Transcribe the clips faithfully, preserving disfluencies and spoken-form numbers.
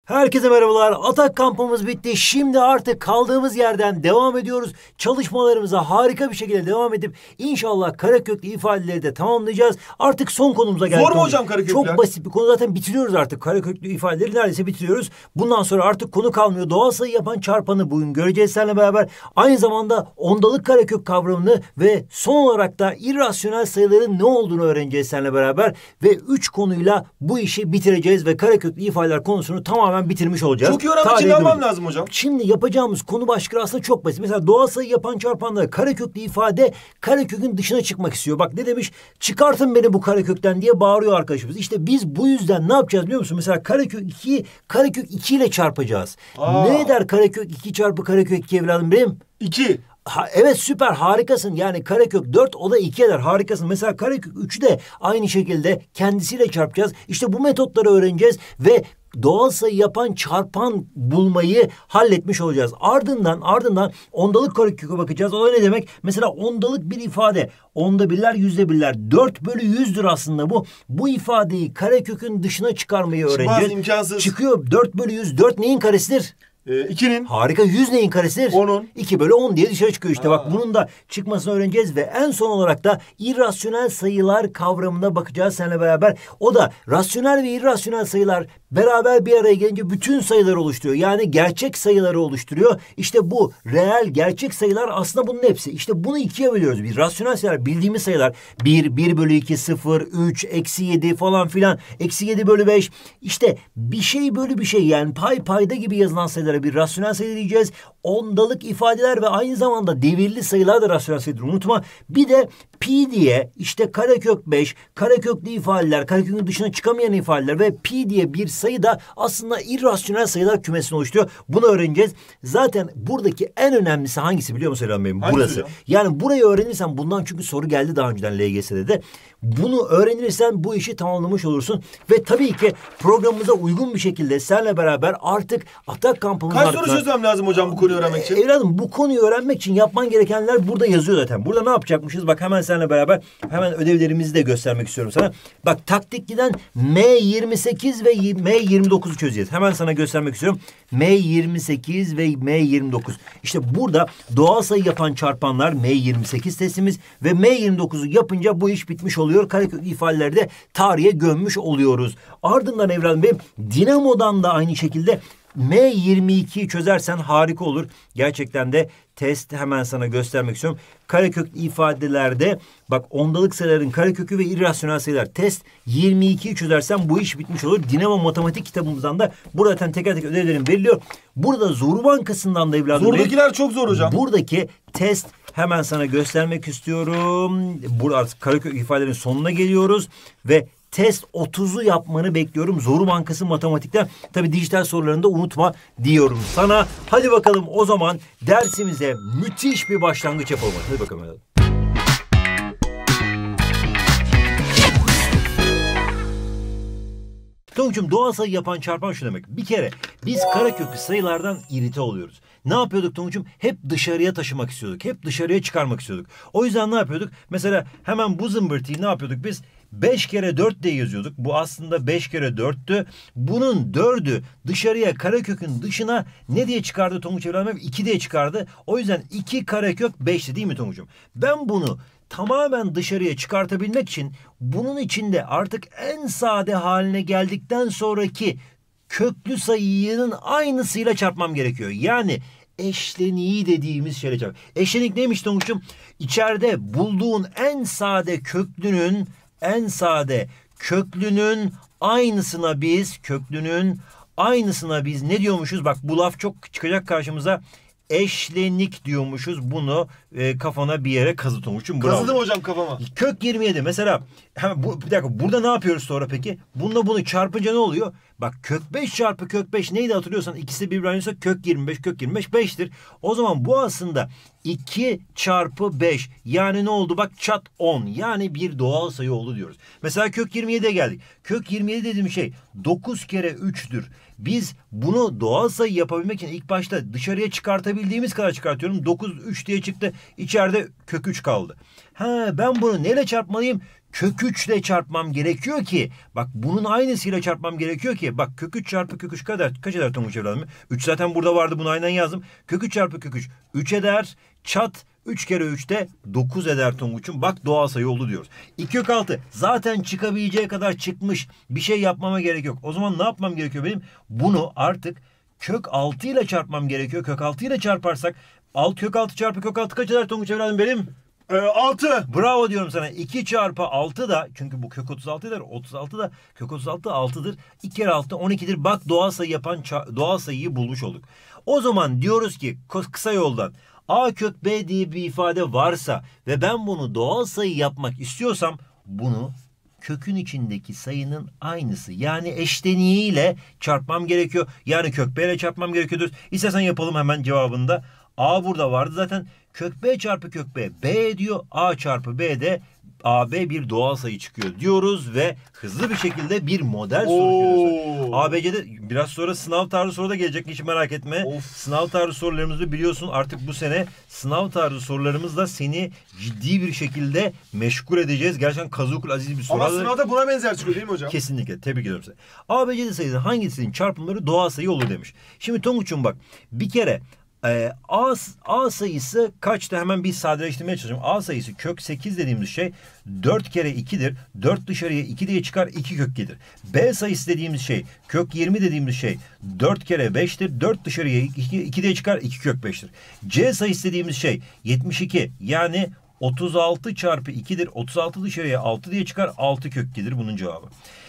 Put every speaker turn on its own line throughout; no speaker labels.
Herkese merhabalar. Atak kampımız bitti. Şimdi artık kaldığımız yerden devam ediyoruz. Çalışmalarımıza harika bir şekilde devam edip inşallah kareköklü ifadeleri de tamamlayacağız. Artık son konumuza geldik.
Zor mu hocam karekökler?
Çok basit bir konu. Zaten bitiriyoruz artık. Kareköklü ifadeleri neredeyse bitiriyoruz. Bundan sonra artık konu kalmıyor. Doğal sayı yapan çarpanı bugün göreceğiz seninle beraber. Aynı zamanda ondalık karekök kavramını ve son olarak da irrasyonel sayıların ne olduğunu öğreneceğiz seninle beraber. Ve üç konuyla bu işi bitireceğiz ve kareköklü ifadeler konusunu tamamen bitirmiş olacağız.
Çok iyi öğrenmek için ne yapmam lazım hocam?
Şimdi yapacağımız konu başlığı aslında çok basit. Mesela doğal sayı yapan çarpanlara kareköklü ifade karekökün dışına çıkmak istiyor. Bak ne demiş? Çıkartın beni bu karekökten diye bağırıyor arkadaşımız. İşte biz bu yüzden ne yapacağız biliyor musun? Mesela karekök ikiyi karekök iki ile çarpacağız. Aa. Ne eder karekök iki çarpı karekök iki evladım benim?
iki.
Ha, evet süper harikasın. Yani karekök dört o da iki eder. Harikasın. Mesela karekök üçü de aynı şekilde kendisiyle çarpacağız. İşte bu metotları öğreneceğiz ve doğal sayı yapan çarpan bulmayı halletmiş olacağız. Ardından ardından ondalık kareköke bakacağız. O da ne demek? Mesela ondalık bir ifade. Onda birler, yüzde birler. dört bölü yüzdür aslında bu. Bu ifadeyi karekökün dışına çıkarmayı öğreneceğiz.
Çıkmaz, imkansız.
Çıkıyor. dört bölü yüz. dört neyin karesidir?
ikinin.
Harika. yüz neyin karesidir?
onun.
iki bölü on diye dışarı çıkıyor işte.
Aa.
Bak bunun da çıkmasını öğreneceğiz ve en son olarak da irrasyonel sayılar kavramına bakacağız seninle beraber. O da rasyonel ve irrasyonel sayılar beraber bir araya gelince bütün sayıları oluşturuyor. Yani gerçek sayıları oluşturuyor. İşte bu reel gerçek sayılar aslında bunun hepsi. İşte bunu ikiye bölüyoruz. Bir rasyonel sayılar bildiğimiz sayılar. bir, bir bölü iki, sıfır, üç, eksi yedi falan filan. Eksi yedi bölü beş. İşte bir şey bölü bir şey yani pay payda gibi yazılan sayılara bir rasyonel sayı diyeceğiz. Ondalık ifadeler ve aynı zamanda devirli sayılar da rasyonel sayıdır. Unutma. Bir de pi diye işte karekök beş, kareköklü ifadeler, karekökün dışına çıkamayan ifadeler ve pi diye bir sayı da aslında irrasyonel sayılar kümesini oluşturuyor. Bunu öğreneceğiz. Zaten buradaki en önemlisi hangisi biliyor musun Eren Bey'im? Burası. Hocam? Yani burayı öğrenirsen bundan çünkü soru geldi daha önceden L G S'de de. Bunu öğrenirsen bu işi tamamlamış olursun. Ve tabii ki programımıza uygun bir şekilde seninle beraber artık atak kampımız
Kaç soru çözmem lazım hocam bu konuyu öğrenmek için?
Evladım bu konuyu öğrenmek için yapman gerekenler burada yazıyor zaten. Burada ne yapacakmışız? Bak hemen seninle beraber hemen ödevlerimizi de göstermek istiyorum sana. Bak taktikliden M yirmi sekiz ve M yirmi dokuzu çözeceğiz. Hemen sana göstermek istiyorum. M yirmi sekiz ve M yirmi dokuz. İşte burada doğal sayı yapan çarpanlar M yirmi sekiz testimiz ve M yirmi dokuzu yapınca bu iş bitmiş oluyor. Karekök ifadeleri de tarihe gömmüş oluyoruz. Ardından evladım benim dinamodan da aynı şekilde M yirmi ikiyi çözersen harika olur. Gerçekten de test hemen sana göstermek istiyorum. Karekök ifadelerde bak ondalık sayıların karekökü ve irrasyonel sayılar test yirmi ikiyi çözersen bu iş bitmiş olur. Dinamo matematik kitabımızdan da burada teker teker ödevlerim veriliyor. Burada Zoru Bankası'ndan da evladım.
Zordakiler çok zor hocam.
Buradaki test hemen sana göstermek istiyorum. Burada artık karekök ifadelerin sonuna geliyoruz ve test otuzu yapmanı bekliyorum. Zoru Bankası matematikten. Tabii dijital sorularını da unutma diyorum sana. Hadi bakalım o zaman dersimize müthiş bir başlangıç yapalım. Hadi bakalım. Tonguç'um doğal sayı yapan çarpan şu demek. Bir kere biz kareköklü sayılardan irite oluyoruz. Ne yapıyorduk Tonguç'um? Hep dışarıya taşımak istiyorduk. Hep dışarıya çıkarmak istiyorduk. O yüzden ne yapıyorduk? Mesela hemen bu zımbırtıyı ne yapıyorduk biz? beş kere dört diye yazıyorduk. Bu aslında beş kere dörttü. Bunun dördü dışarıya karekökün dışına ne diye çıkardı Tonguç evladım? iki diye çıkardı. O yüzden iki karekök beşti değil mi Tonguç'um? Ben bunu tamamen dışarıya çıkartabilmek için bunun içinde artık en sade haline geldikten sonraki köklü sayının aynısıyla çarpmam gerekiyor. Yani eşleniği dediğimiz şeyle çarp. Eşlenik neymiş Tonguç'um? İçeride bulduğun en sade köklünün en sade köklünün aynısına biz köklünün aynısına biz ne diyormuşuz? Bak bu laf çok çıkacak karşımıza. Eşlenik diyormuşuz. Bunu e, kafana bir yere kazı Tonguç'um.
Kazıdım hocam kafama.
Kök yirmi yedi mesela. Hemen bu, bir dakika burada ne yapıyoruz sonra peki? Bununla bunu çarpınca ne oluyor? Bak kök beş çarpı kök beş neydi hatırlıyorsan ikisi birbirine kök yirmi beş kök yirmi beş beştir. O zaman bu aslında iki çarpı beş yani ne oldu? Bak çat on yani bir doğal sayı oldu diyoruz. Mesela kök yirmi yediye geldik. Kök yirmi yedi dediğim şey dokuz kere üçtür. Biz bunu doğal sayı yapabilmek için ilk başta dışarıya çıkartabildiğimiz kadar çıkartıyorum. dokuz üç diye çıktı. İçeride kök üç kaldı. Ha ben bunu neyle çarpmalıyım? kök üç ile çarpmam gerekiyor ki bak bunun aynısıyla çarpmam gerekiyor ki bak kök üç çarpı kök üç kadar kaç eder Tonguç evladım? üç zaten burada vardı, bunu aynen yazdım. Kök üç çarpı kök üç üç eder. Çat üç kere üç de dokuz eder Tonguç'um. Bak doğal sayı oldu diyoruz. iki kök altı zaten çıkabileceği kadar çıkmış. Bir şey yapmama gerek yok. O zaman ne yapmam gerekiyor benim? Bunu artık kök altı ile çarpmam gerekiyor. Kök altı ile çarparsak alt kök altı çarpı kök altı kaç eder Tonguç evladım benim?
Ee, altı.
Bravo diyorum sana. iki çarpı altı da çünkü bu kök otuz altı eder. otuz altı da kök otuz altı altıdır. iki kere altı on ikidir. Bak doğal sayı yapan doğal sayıyı bulmuş olduk. O zaman diyoruz ki kısa yoldan a kök b diye bir ifade varsa ve ben bunu doğal sayı yapmak istiyorsam bunu kökün içindeki sayının aynısı yani eşleniğiyle çarpmam gerekiyor. Yani kök b ile çarpmam gerekiyordur. İstersen yapalım hemen cevabında. A burada vardı zaten. Kök b çarpı kök b. B diyor. A çarpı b de A B bir doğal sayı çıkıyor diyoruz ve hızlı bir şekilde bir model soru çözüyoruz. A B C'de biraz sonra sınav tarzı soru da gelecek, hiç merak etme. Of. Sınav tarzı sorularımızı biliyorsun artık bu sene sınav tarzı sorularımızla seni ciddi bir şekilde meşgul edeceğiz. Gerçekten kazukul aziz bir soru.
Ama sınavda buna benzer çıkıyor değil mi hocam?
Kesinlikle, tebrik ediyorum seni. A B C'de sayının hangisinin çarpımları doğal sayı olur demiş. Şimdi Tonguç'um bak bir kere Ee, A, A sayısı kaçtı? Hemen bir sadeleştirmeye çalışacağım. A sayısı kök sekiz dediğimiz şey dört kere ikidir. dört dışarıya iki diye çıkar, iki kök gelir. B sayısı dediğimiz şey kök yirmi dediğimiz şey dört kere beştir. dört dışarıya iki, iki diye çıkar, iki kök beştir. C sayısı dediğimiz şey yetmiş iki yani otuz altı çarpı ikidir. otuz altı dışarıya altı diye çıkar, altı kök gelir bunun cevabı.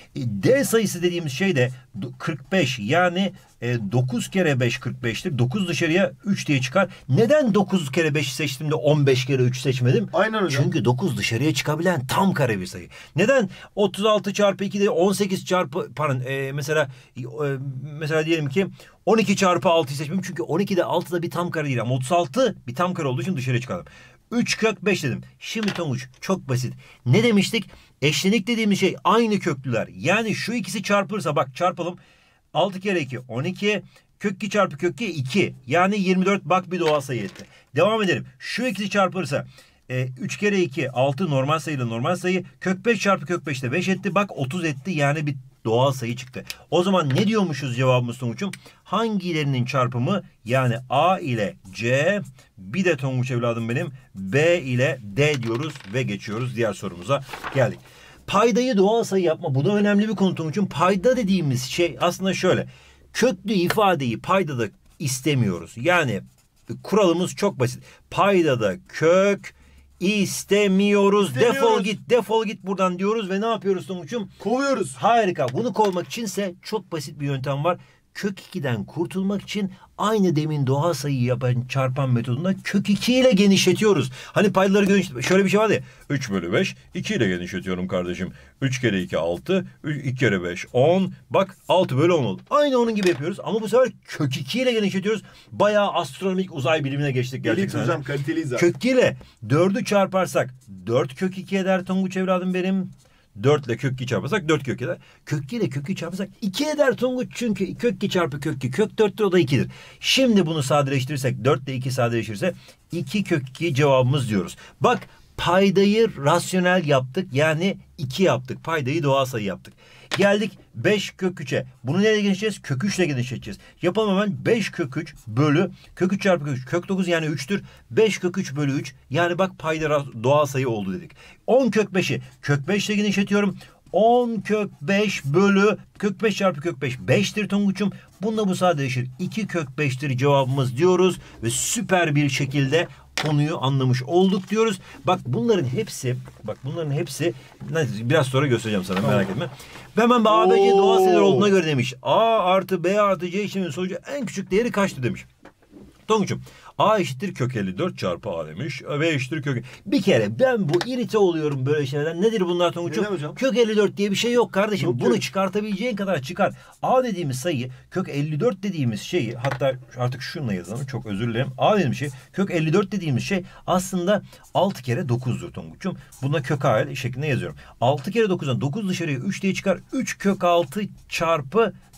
D sayısı dediğimiz şey de kırk beş yani dokuz kere beş kırk beştir. dokuz dışarıya üç diye çıkar. Neden dokuz kere beşi seçtim de on beş kere üç seçmedim?
Aynen hocam.
Çünkü dokuz dışarıya çıkabilen tam kare bir sayı. Neden otuz altı çarpı iki de on sekiz çarpı pardon e, mesela e, mesela diyelim ki on iki çarpı altıyı seçmedim. Çünkü on iki de altı da bir tam kare değil ama otuz altı bir tam kare olduğu için dışarıya çıkardım. üç kök beş dedim. Şimdi Tonguç çok basit. Ne demiştik? Eşlenik dediğimiz şey aynı köklüler. Yani şu ikisi çarpılırsa bak çarpalım. altı kere iki on iki. Kök iki çarpı kök iki iki. Yani yirmi dört bak bir doğal sayı etti. Devam edelim. Şu ikisi çarpılırsa e, üç kere iki altı normal sayıyla normal sayı. Kök beş çarpı kök beş de beş etti. Bak otuz etti. Yani bir doğal sayı çıktı. O zaman ne diyormuşuz cevabımız Tonguç'um? Hangilerinin çarpımı yani A ile C bir de Tonguç evladım benim B ile D diyoruz ve geçiyoruz diğer sorumuza geldik. Paydayı doğal sayı yapma. Bu da önemli bir konu Tonguç'um. Payda dediğimiz şey aslında şöyle. Köklü ifadeyi paydada istemiyoruz. Yani kuralımız çok basit. Paydada kök istemiyoruz. İstemiyoruz. Defol git, defol git buradan diyoruz ve ne yapıyoruz Tonguç'um?
Kovuyoruz.
Harika. Bunu kovmak içinse çok basit bir yöntem var. Kök ikiden kurtulmak için aynı demin doğal sayı yapan çarpan metodunda kök iki ile genişletiyoruz. Hani paydaları genişlet. Şöyle bir şey vardı ya. üç bölü beş. iki ile genişletiyorum kardeşim. üç kere iki altı. iki kere beş on. Bak altı bölü on oldu. Aynı onun gibi yapıyoruz. Ama bu sefer kök iki ile genişletiyoruz. Bayağı astronomik uzay bilimine geçtik gerçekten.
Elit hocam, kaliteliyiz zaten.
Kök iki ile dördü çarparsak dört kök iki eder Tonguç evladım benim. dört ile kök iki çarparsak dört kök eder. Kök iki ile kök iki çarparsak iki eder Tonguç. Çünkü kök iki çarpı kök iki kök dörttür, o da ikidir. Şimdi bunu sadeleştirirsek dört ile iki sadeleşirse iki kök iki cevabımız diyoruz. Bak paydayı rasyonel yaptık. Yani iki yaptık. Paydayı doğal sayı yaptık. Geldik beş kök üçe. Bunu nereye genişleteceğiz? Kök üç ile genişleteceğiz. Yapalım hemen. beş kök üç bölü kök üç çarpı kök üç. Kök dokuz yani üçtür. beş kök üç bölü üç. Yani bak payda doğal sayı oldu dedik. on kök beşi kök beş ile genişletiyorum. on kök beş bölü kök beş çarpı kök beş beştir Tonguç'um. Bununla bu sadeleşir. iki kök beştir cevabımız diyoruz ve süper bir şekilde konuyu anlamış olduk diyoruz. Bak bunların hepsi, bak bunların hepsi biraz sonra göstereceğim sana, merak etme. Ve hemen A B C doğal sayılar olduğuna göre demiş. A artı B artı C işleminin sonucu en küçük değeri kaçtı demiş. Tonguç'um A eşittir kök elli dört çarpı A demiş. B eşittir kök. Bir kere ben bu irite oluyorum böyle şeylerden. Nedir bunlar Tonguç'um? Kök elli dört diye bir şey yok kardeşim. Yok, bunu yok. Çıkartabileceğin kadar çıkar. A dediğimiz sayı kök elli dört dediğimiz şeyi, hatta artık şununla yazalım. Çok özür dilerim. A dediğimiz şey kök elli dört dediğimiz şey aslında altı kere dokuzdur Tonguç'um. Buna kök A şeklinde yazıyorum. altı kere dokuzdan dokuz dışarıya üç diye çıkar. üç kök altı çarpı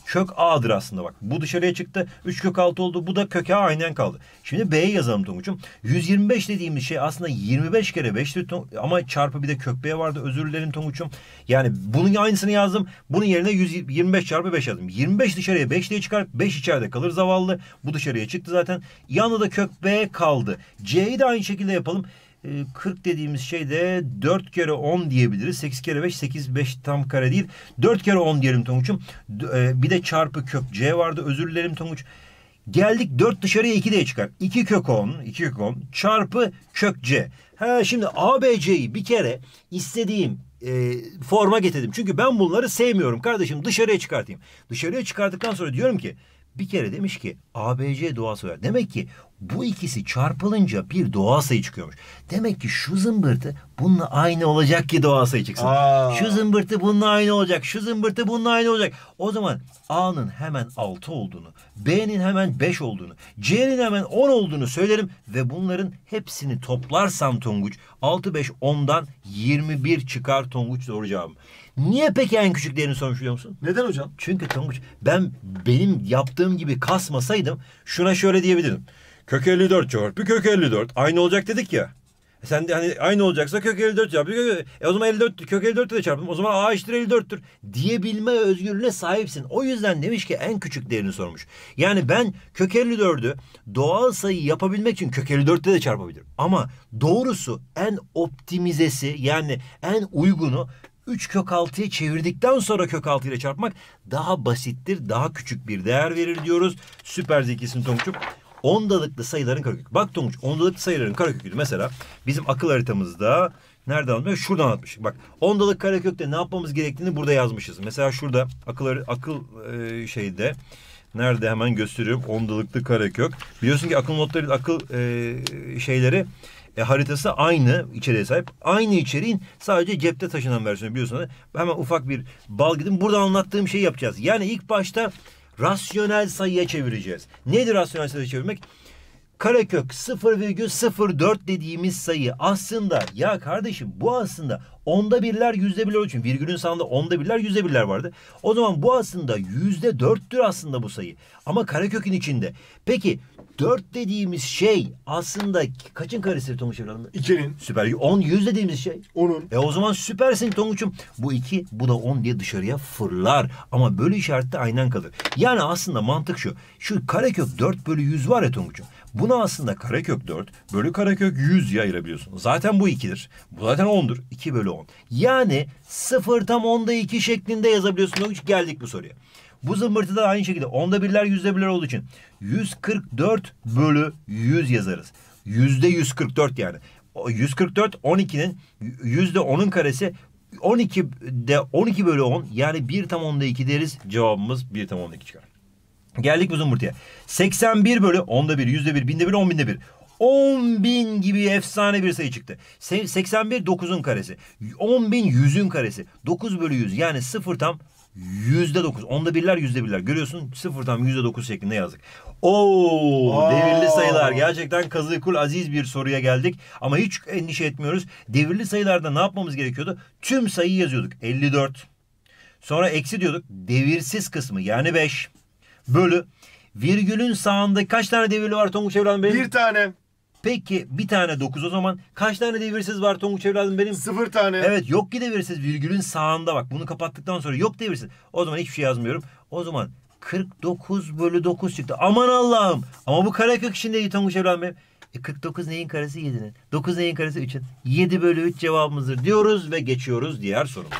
kök A'dır aslında bak. Bu dışarıya çıktı. üç kök altı oldu. Bu da kök A aynen kaldı. Şimdi B'ye yazalım Tonguç'um. yüz yirmi beş dediğimiz şey aslında yirmi beş kere beştir. Ama çarpı bir de kök B vardı. Özür dilerim Tonguç'um. Yani bunun aynısını yazdım. Bunun yerine yüz yirmi beş çarpı beş yazdım. yirmi beş dışarıya beş diye çıkar. beş içeride kalır zavallı. Bu dışarıya çıktı zaten. Yanında da kök B kaldı. C'yi de aynı şekilde yapalım. kırk dediğimiz şey de dört kere on diyebiliriz. sekiz kere beş, sekiz, beş tam kare değil. dört kere on diyelim Tonguç'um. Bir de çarpı kök C vardı. Özür dilerim Tonguç. Geldik dört dışarıya iki diye çıkar. iki kök on, iki kök on çarpı kök C. Ha, şimdi A, B, C'yi bir kere istediğim e, forma getirdim. Çünkü ben bunları sevmiyorum. Kardeşim dışarıya çıkartayım. Dışarıya çıkarttıktan sonra diyorum ki bir kere demiş ki A B C doğal sayılar. Demek ki bu ikisi çarpılınca bir doğal sayı çıkıyormuş. Demek ki şu zımbırtı bununla aynı olacak ki doğal sayı çıksın.
Aa.
Şu zımbırtı bununla aynı olacak. Şu zımbırtı bununla aynı olacak. O zaman A'nın hemen altı olduğunu, B'nin hemen beş olduğunu, C'nin hemen on olduğunu söylerim ve bunların hepsini toplarsam Tonguç altı, beş, ondan yirmi bir çıkar Tonguç doğru cevabım. Niye peki en küçük değerini sormuş biliyor musun?
Neden hocam?
Çünkü Tonguç ben benim yaptığım gibi kasmasaydım şuna şöyle diyebilirdim. Kök elli dört çarpı kök elli dört aynı olacak dedik ya. E sen de hani aynı olacaksa kök elli dört çarpı kök, e o zaman elli dört kök elli dört de çarptım. O zaman A eşittir elli dörttür diyebilme özgürlüğüne sahipsin. O yüzden demiş ki en küçük değerini sormuş. Yani ben kök elli dördü doğal sayı yapabilmek için kök elli dörtte de çarpabilirim. Ama doğrusu en optimizesi yani en uygunu üç kök altıya çevirdikten sonra kök altı ile çarpmak daha basittir. Daha küçük bir değer verir diyoruz. Süper zekisin Tonguç'um. Ondalıklı sayıların karekökü. Bak Tonguç ondalıklı sayıların karekökü mesela bizim akıl haritamızda nerede anlatmış? Şuradan anlatmış. Bak ondalık karekökte ne yapmamız gerektiğini burada yazmışız. Mesela şurada akıl akıl e, şeyde nerede hemen gösteriyorum ondalıklı karekök. Biliyorsun ki akıl notları akıl e, şeyleri E, haritası aynı içeriğe sahip. Aynı içeriğin sadece cepte taşınan versiyonu biliyorsunuz. Hemen ufak bir bal gidin. Burada anlattığım şeyi yapacağız. Yani ilk başta rasyonel sayıya çevireceğiz. Nedir rasyonel sayıya çevirmek? Karekök sıfır virgül sıfır dört dediğimiz sayı aslında ya kardeşim bu aslında onda birler yüzde birler için virgülün sağında onda birler yüzde birler vardı. O zaman bu aslında yüzde dörttür aslında bu sayı. Ama karekökün içinde. Peki dört dediğimiz şey aslında kaçın karesidir Tonguç evladım?
İkinin.
Süper. on yüz dediğimiz şey.
Onun.
E o zaman süpersin Tonguç'um. Bu iki bu da on diye dışarıya fırlar. Ama bölü işareti de aynen kalır. Yani aslında mantık şu. Şu karekök dört bölü yüz var ya Tonguç'um. Buna aslında karekök dört bölü karekök yüz diye ayırabiliyorsun. Zaten bu ikidir. Bu zaten ondur. iki bölü on. Yani sıfır tam onda iki şeklinde yazabiliyorsun Tonguç. Geldik bu soruya. Bu zımbırtı da aynı şekilde onda birler yüzde birler olduğu için yüz kırk dört bölü yüz yazarız. Yüzde yüz kırk dört yani. yüz kırk dört on ikinin yüzde onun karesi on ikide on iki bölü on yani bir tam onda iki deriz. Cevabımız bir tam onda iki çıkar. Geldik bu zımbırtıya. seksen bir bölü onda bir, yüzde bir, binde bir, on binde bir. on bin gibi efsane bir sayı çıktı. seksen bir dokuzun karesi. on bin yüzün karesi. dokuz bölü yüz yani sıfır tam yüzde dokuz. Onda birler yüzde birler. Görüyorsun sıfır tam yüzde dokuz şeklinde yazdık. Oo,
Aa.
devirli sayılar. Gerçekten kazıkul aziz bir soruya geldik. Ama hiç endişe etmiyoruz. Devirli sayılarda ne yapmamız gerekiyordu? Tüm sayıyı yazıyorduk. elli dört. Sonra eksi diyorduk. Devirsiz kısmı yani beş. Bölü. Virgülün sağında kaç tane devirli var Tonguç evladım benim?
Bir tane.
Peki bir tane dokuz o zaman. Kaç tane devirsiz var Tonguç evladım benim?
Sıfır tane.
Evet yok ki devirsiz virgülün sağında bak. Bunu kapattıktan sonra yok devirsiz. O zaman hiçbir şey yazmıyorum. O zaman kırk dokuz bölü dokuz çıktı. Aman Allah'ım. Ama bu karekök içindeydi Tonguç evladım benim. E kırk dokuz neyin karesi? yedinin. dokuz neyin karesi? üçün. yedi bölü üç cevabımızdır diyoruz ve geçiyoruz diğer sorumuza.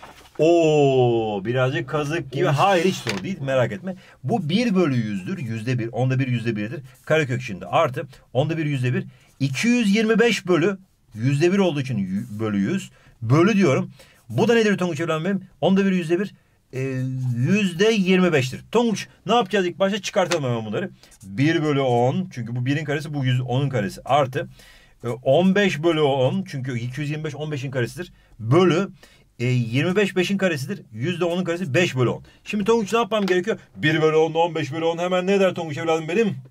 Oo, birazcık kazık gibi. Hayır hiç zor değil merak etme. Bu bir bölü yüzdür. Yüzde bir. Onda bir yüzde birdir. Karekök şimdi artı. Onda bir yüzde bir. iki yüz yirmi beş bölü yüzde bir olduğu için bölü yüz. Bölü diyorum. Bu da nedir Tonguç evladım benim? Onda bir yüzde bir. E, yüzde yirmi beştir. Tonguç ne yapacağız ilk başta? Çıkartalım hemen bunları. bir bölü on. Çünkü bu birin karesi bu yüz onun karesi. Artı. E, on beş bölü on. Çünkü iki yüz yirmi beş on beşin karesidir. Bölü. E, yirmi beş beşin karesidir. yüzde onun karesi beş bölü on. Şimdi Tonguç ne yapmam gerekiyor? bir bölü on, on beş bölü on hemen ne der Tonguç evladım benim?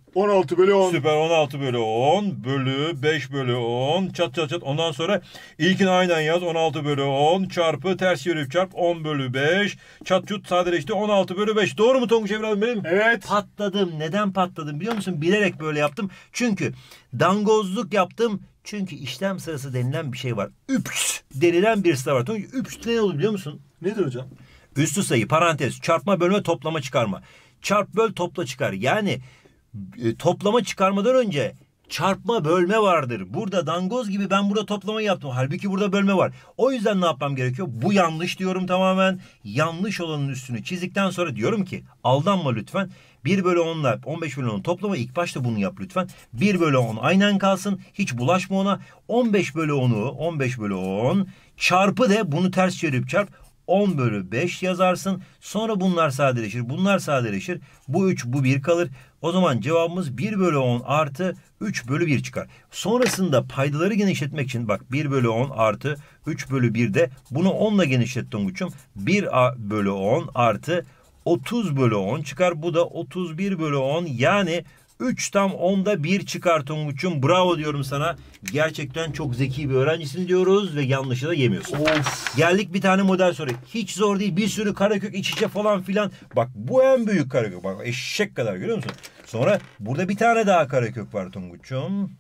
on altı bölü on.
Süper, on altı bölü on bölü beş bölü on çat çat çat. Ondan sonra ilkini aynen yaz. on altı bölü on çarpı ters çevirip çarp on bölü beş çat çut sadeleşti. on altı bölü beş. Doğru mu Tonguç evladım benim?
Evet.
Patladım. Neden patladım biliyor musun? Bilerek böyle yaptım. Çünkü dangozluk yaptım. Çünkü işlem sırası denilen bir şey var. Üps denilen bir sıra var. Tonguç, üps ne olur biliyor musun?
Nedir hocam?
Üstü sayı, parantez, çarpma, bölme, toplama, çıkarma. Çarp, böl, topla, çıkar. Yani e, toplama çıkarmadan önce çarpma, bölme vardır. Burada dangoz gibi ben burada toplama yaptım. Halbuki burada bölme var. O yüzden ne yapmam gerekiyor? Bu yanlış diyorum tamamen. Yanlış olanın üstünü çizdikten sonra diyorum ki aldanma lütfen. bir bölü onla on beş bölü on toplama. İlk başta bunu yap lütfen. bir bölü on aynen kalsın. Hiç bulaşma ona. on beş bölü onu on beş bölü on çarpı de bunu ters çevirip çarp. on bölü beş yazarsın. Sonra bunlar sadeleşir. Bunlar sadeleşir. Bu üç, bu bir kalır. O zaman cevabımız bir bölü on artı üç bölü bir çıkar. Sonrasında paydaları genişletmek için bak bir bölü on artı üç bölü bir de bunu onla genişlet Tonguç'um. bir bölü on artı otuz bölü on çıkar. Bu da otuz bir bölü on yani üç tam onda bir çıkar Tonguç'um. Bravo diyorum sana. Gerçekten çok zeki bir öğrencisin diyoruz ve yanlışı da yemiyorsun.
Of.
Geldik bir tane model soru. Hiç zor değil. Bir sürü karekök iç içe falan filan. Bak bu en büyük karekök. Bak eşek kadar görüyor musun? Sonra burada bir tane daha karekök var Tonguç'um.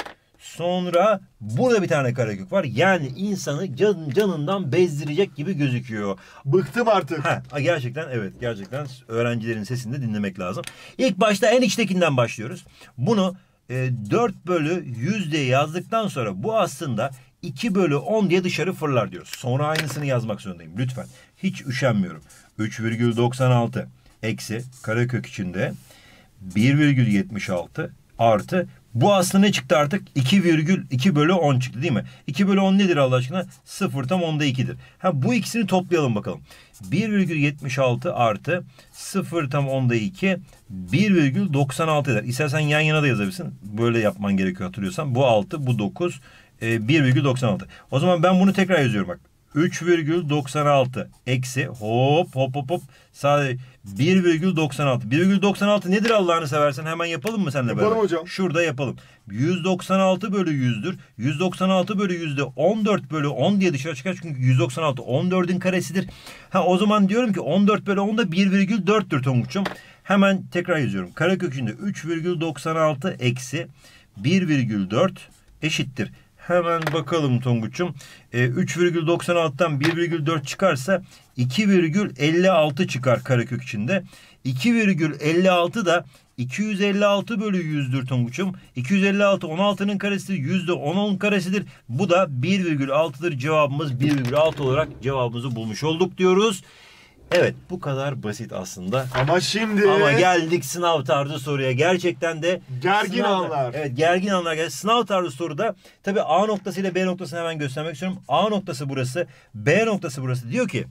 Sonra burada bir tane karekök var. Yani insanı can, canından bezdirecek gibi gözüküyor.
Bıktım artık.
Ha, gerçekten evet. Gerçekten öğrencilerin sesini de dinlemek lazım. İlk başta en içtekinden başlıyoruz. Bunu e, dört bölü yüz diye yazdıktan sonra bu aslında iki bölü on diye dışarı fırlar diyoruz. Sonra aynısını yazmak zorundayım. Lütfen. Hiç üşenmiyorum. üç virgül doksan altı eksi karekök içinde bir virgül yetmiş altı artı bu aslında ne çıktı artık? iki virgül iki bölü on çıktı değil mi? iki bölü on nedir Allah aşkına? sıfır tam onda ikidir. Ha bu ikisini toplayalım bakalım. bir virgül yetmiş altı artı sıfır tam onda iki bir virgül doksan altı eder. İstersen yan yana da yazabilirsin. Böyle yapman gerekiyor hatırlıyorsan. Bu altı, bu dokuz, bir virgül doksan altı. O zaman ben bunu tekrar yazıyorum bak. üç virgül doksan altı eksi hop hop hop hop sadece bir virgül doksan altı. bir virgül doksan altı nedir Allah'ını seversen hemen yapalım mı seninle beraber?
Yapalım hocam.
Şurada yapalım. yüz doksan altı bölü yüzdür. yüz doksan altı bölü yüzde on dört bölü on diye dışarı çıkar. Çünkü yüz doksan altı on dördün karesidir. Ha o zaman diyorum ki on dört bölü on da bir virgül dörttür Tonguç'um. Hemen tekrar yazıyorum. Karekök içinde üç virgül doksan altı eksi bir virgül dört eşittir. Hemen bakalım Tonguç'um. E, üç virgül doksan altıdan bir virgül dört çıkarsa iki virgül elli altı çıkar karekök içinde. iki virgül elli altı da iki yüz elli altı bölü yüzdür Tonguç'um. iki yüz elli altı on altının karesidir. yüzde on onun karesidir. Bu da bir virgül altıdır. Cevabımız bir virgül altı olarak cevabımızı bulmuş olduk diyoruz. Evet bu kadar basit aslında.
Ama şimdi...
Ama geldik sınav tarzı soruya. Gerçekten de
Gergin
sınav-
anlar.
Evet gergin anlar geldi. Sınav tarzı soruda tabii A noktası ile B noktasını hemen göstermek istiyorum. A noktası burası, B noktası burası. Diyor ki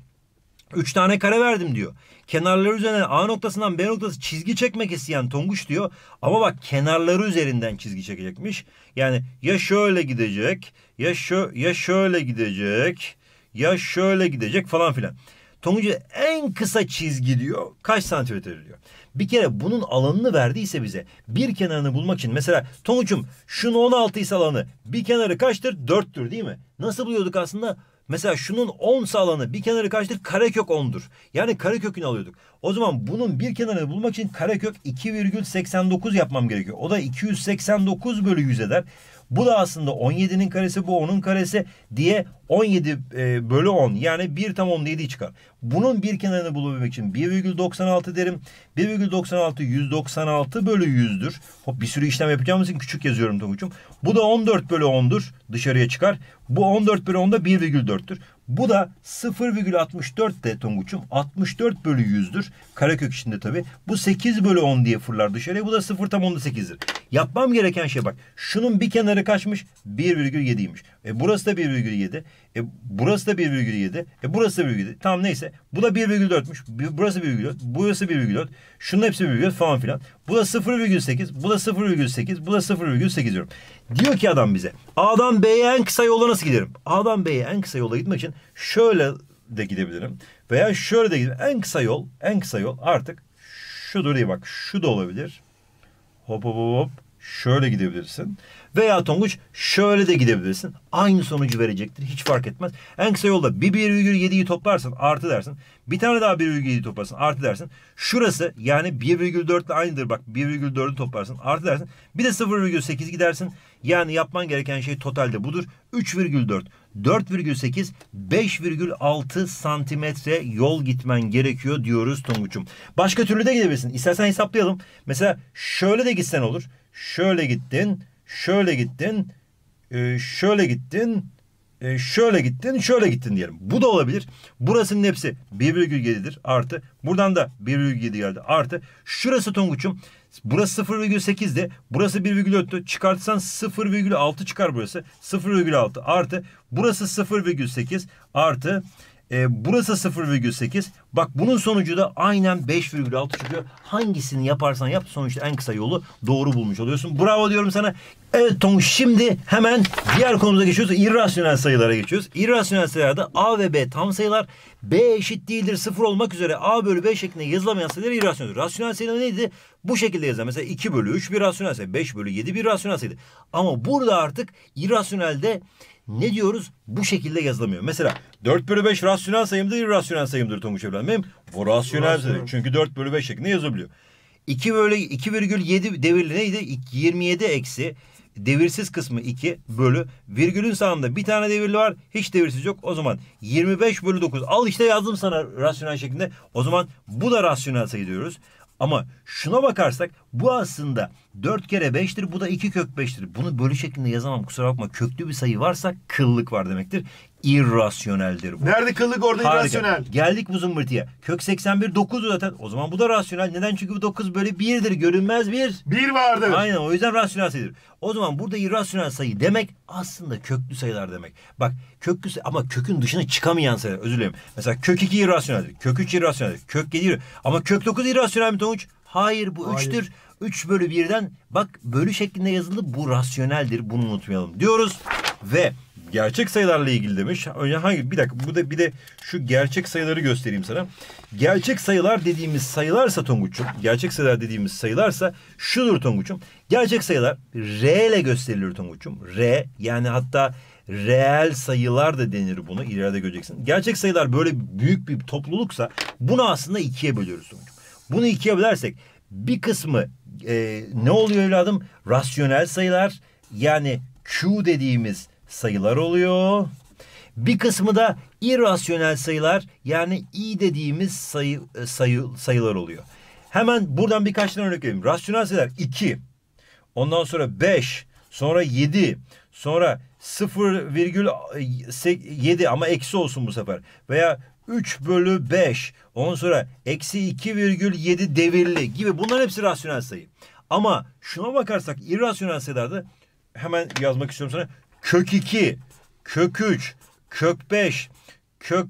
üç tane kare verdim diyor. Kenarları üzerine A noktasından B noktası çizgi çekmek isteyen Tonguç diyor. Ama bak kenarları üzerinden çizgi çekecekmiş. Yani ya şöyle gidecek, ya şö ya şöyle gidecek, ya şöyle gidecek falan filan. Tonguç'a en kısa çizgi diyor. Kaç santimetre diyor. Bir kere bunun alanını verdiyse bize bir kenarını bulmak için mesela Tonguç'um şunun on altı ise alanı bir kenarı kaçtır? dörttür değil mi? Nasıl buluyorduk aslında? Mesela şunun on alanı bir kenarı kaçtır? Karekök ondur. Yani karekökünü alıyorduk. O zaman bunun bir kenarını bulmak için karekök iki virgül seksen dokuz yapmam gerekiyor. O da iki yüz seksen dokuz bölü yüz eder. Bu da aslında on yedinin karesi, bu onun karesi diye on yedi e, bölü on yani bir tam onda yedi çıkar. Bunun bir kenarını bulabilmek için bir virgül doksan altı derim. bir virgül doksan altı yüz doksan altı bölü yüzdür. Hop bir sürü işlem yapacağımız için küçük yazıyorum Tonguç'um. Bu da on dört bölü ondur. Dışarıya çıkar. Bu on dört bölü on da bir virgül dörttür. Bu da sıfır virgül altmış dört de Tonguç'um. altmış dört bölü yüzdür. Karekök içinde tabii. Bu sekiz bölü on diye fırlar dışarıya. Bu da sıfır tam onda sekizdir. Yapmam gereken şey bak. Şunun bir kenarı kaçmış? bir virgül yediymiş. E burası da bir virgül yedi. E burası da bir virgül yedi. E burası da bir virgül yedi. Tamam neyse. Bu da bir virgül dörtmüş. Burası bir virgül dört. Burası bir virgül dört. Şunun hepsi bir virgül dört falan filan. Bu da sıfır virgül sekiz. Bu da sıfır virgül sekiz. Bu da sıfır virgül sekiz diyorum. Diyor ki adam bize. A'dan B'ye en kısa yola nasıl giderim? A'dan B'ye en kısa yola gitmek için şöyle de gidebilirim. Veya şöyle de gidebilirim. En kısa yol, en kısa yol artık şudur diye bak. Şu da olabilir.
hop hop hop şöyle gidebilirsin. Veya Tonguç şöyle de gidebilirsin. Aynı sonucu verecektir. Hiç fark etmez. En kısa yolda bir virgül yediyi toplarsın artı dersin. Bir tane daha bir virgül yedi toplarsın artı dersin. Şurası yani bir virgül dört ile aynıdır. Bak bir virgül dördü toplarsın artı dersin. Bir de sıfır virgül sekiz gidersin. Yani yapman gereken şey totalde budur. üç virgül dört, dört virgül sekiz, beş virgül altı santimetre yol gitmen gerekiyor diyoruz Tonguç'um. Başka türlü de gidebilirsin. İstersen hesaplayalım. Mesela şöyle de gitsen olur. Şöyle gittin. Şöyle gittin, e, şöyle gittin, e, şöyle gittin, şöyle gittin diyelim. Bu da olabilir. Burasının hepsi bir virgül yedidir artı. Buradan da bir virgül yedi geldi artı. Şurası Tonguç'um. Burası sıfır virgül sekizdi. Burası bir virgül dörttü. Çıkartırsan sıfır virgül altı çıkar burası. sıfır virgül altı artı. Burası sıfır virgül sekiz artı. E, burası sıfır virgül sekiz. Bak bunun sonucu da aynen beş virgül altı çıkıyor. Hangisini yaparsan yap sonuçta en kısa yolu doğru bulmuş oluyorsun. Bravo diyorum sana. Evet Tonguç, şimdi hemen diğer konumuza geçiyoruz. İrrasyonel sayılara geçiyoruz. İrrasyonel sayılarda A ve B tam sayılar. B eşit değildir sıfır olmak üzere A bölü B şeklinde yazılamayan sayılar irrasyoneldir. Rasyonel sayılar neydi? Bu şekilde yazar. Mesela iki bölü üç bir rasyonel sayı. beş bölü yedi bir rasyonel sayıydı. Ama burada artık irrasyonelde ne diyoruz? Bu şekilde yazılamıyor. Mesela dört bölü beş rasyonel sayımdır, irrasyonel sayımdır Tonguç evladım benim. Bu rasyonel sayı. Çünkü dört bölü beş şeklinde yazılabiliyor. iki bölü iki virgül yedi devirli neydi? yirmi yedi eksi devirsiz kısmı iki bölü virgülün sağında bir tane devirli var. Hiç devirsiz yok. O zaman yirmi beş bölü dokuz. Al işte yazdım sana rasyonel şeklinde. O zaman bu da rasyonel sayı diyoruz. Ama şuna bakarsak bu aslında dört kere beştir. Bu da iki kök beştir. Bunu bölü şeklinde yazamam. Kusura bakma. Köklü bir sayı varsa kıllık var demektir. İrrasyoneldir bu.
Nerede kıllık orada
Harika.
irrasyonel.
Geldik bu zımbırtıya. Kök seksen bir dokuzdu zaten. O zaman bu da rasyonel. Neden? Çünkü bu dokuz bölü birdir. Görünmez bir.
Bir vardır.
Aynen, o yüzden rasyonel sayıdır. O zaman burada irrasyonel sayı demek aslında köklü sayılar demek. Bak köklü sayı, ama kökün dışına çıkamayan sayılar. Özür dilerim. Mesela kök iki irrasyoneldir. Kök üç irrasyoneldir. Kök yedi irrasyoneldir. Ama kök dokuz irrasyonel mi Tonguç? Hayır, bu
Hayır.
üçtür. üç bölü birden bak bölü şeklinde yazıldı. Bu rasyoneldir. Bunu unutmayalım diyoruz. Ve gerçek sayılarla ilgili demiş. Önce hangi bir dakika bu da bir de şu gerçek sayıları göstereyim sana. Gerçek sayılar dediğimiz sayılarsa Tonguç'um, gerçek sayılar dediğimiz sayılarsa şudur Tonguç'um. Gerçek sayılar R ile gösterilir Tonguç'um. R, yani hatta reel sayılar da denir bunu. İleride göreceksin. Gerçek sayılar böyle büyük bir topluluksa bunu aslında ikiye bölüyoruz Tonguç'um. Bunu ikiye bölersek bir kısmı e, ne oluyor evladım? Rasyonel sayılar, yani Q dediğimiz sayılar oluyor. Bir kısmı da irrasyonel sayılar, yani I dediğimiz sayı, sayı sayılar oluyor. Hemen buradan birkaç tane örnek vereyim. Rasyonel sayılar iki, ondan sonra beş, sonra yedi, sonra sıfır virgül yedi ama eksi olsun bu sefer. Veya üç bölü beş, ondan sonra eksi iki virgül yedi devirli gibi, bunların hepsi rasyonel sayı. Ama şuna bakarsak irrasyonel sayılarda hemen yazmak istiyorum sana. Kök iki, kök üç, kök beş, kök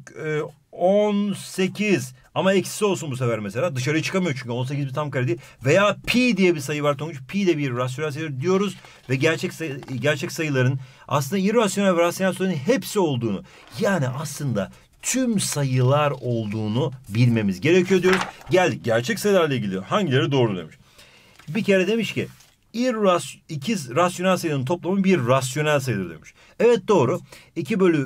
on sekiz ama eksi olsun bu sefer mesela. Dışarıya çıkamıyor çünkü on sekiz bir tam kare değil. Veya pi diye bir sayı var Tonguç. Pi de bir rasyonel sayı diyoruz ve gerçek sayı, gerçek sayıların aslında irrasyonel ve rasyonel sayıların hepsi olduğunu, yani aslında tüm sayılar olduğunu bilmemiz gerekiyor diyoruz. Geldik gerçek sayılarla ilgili hangileri doğru demiş. Bir kere demiş ki İrras, ikiz rasyonel sayının toplamı bir rasyonel sayıdır demiş. Evet, doğru. iki bölü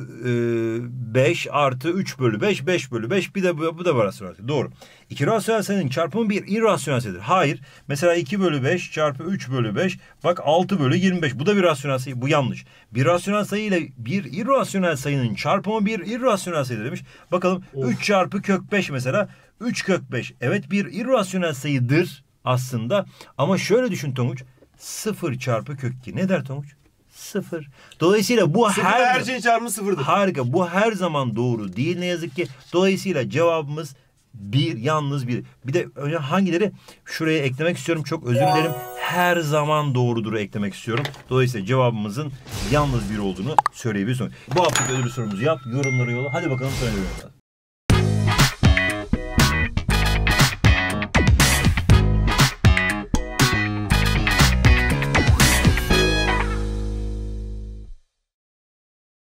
beş artı üç bölü beş, beş bölü beş, bir de bu, bu da bir rasyonel sayı. Doğru. İki rasyonel sayının çarpımı bir irrasyonel sayıdır. Hayır. Mesela iki bölü beş çarpı üç bölü beş, bak altı bölü yirmi beş. Bu da bir rasyonel sayı. Bu yanlış. Bir rasyonel sayı ile bir irrasyonel sayının çarpımı bir irrasyonel sayıdır demiş. Bakalım of. üç çarpı kök beş mesela. üç kök beş. Evet, bir irrasyonel sayıdır aslında. Ama şöyle düşün Tonguç. sıfır çarpı kök iki. Ne der Tonguç? sıfır. Dolayısıyla bu
sıfır
her...
her şeyin çarpımı sıfırdır.
Harika. Bu her zaman doğru değil ne yazık ki. Dolayısıyla cevabımız bir, yalnız bir. Bir de önce hangileri şuraya eklemek istiyorum. Çok özür dilerim. Her zaman doğrudur eklemek istiyorum. Dolayısıyla cevabımızın yalnız bir olduğunu söyleyebiliyorsun. Bu haftaki ödül sorumuzu yap. Yorumları yolla. Hadi bakalım söylüyorum.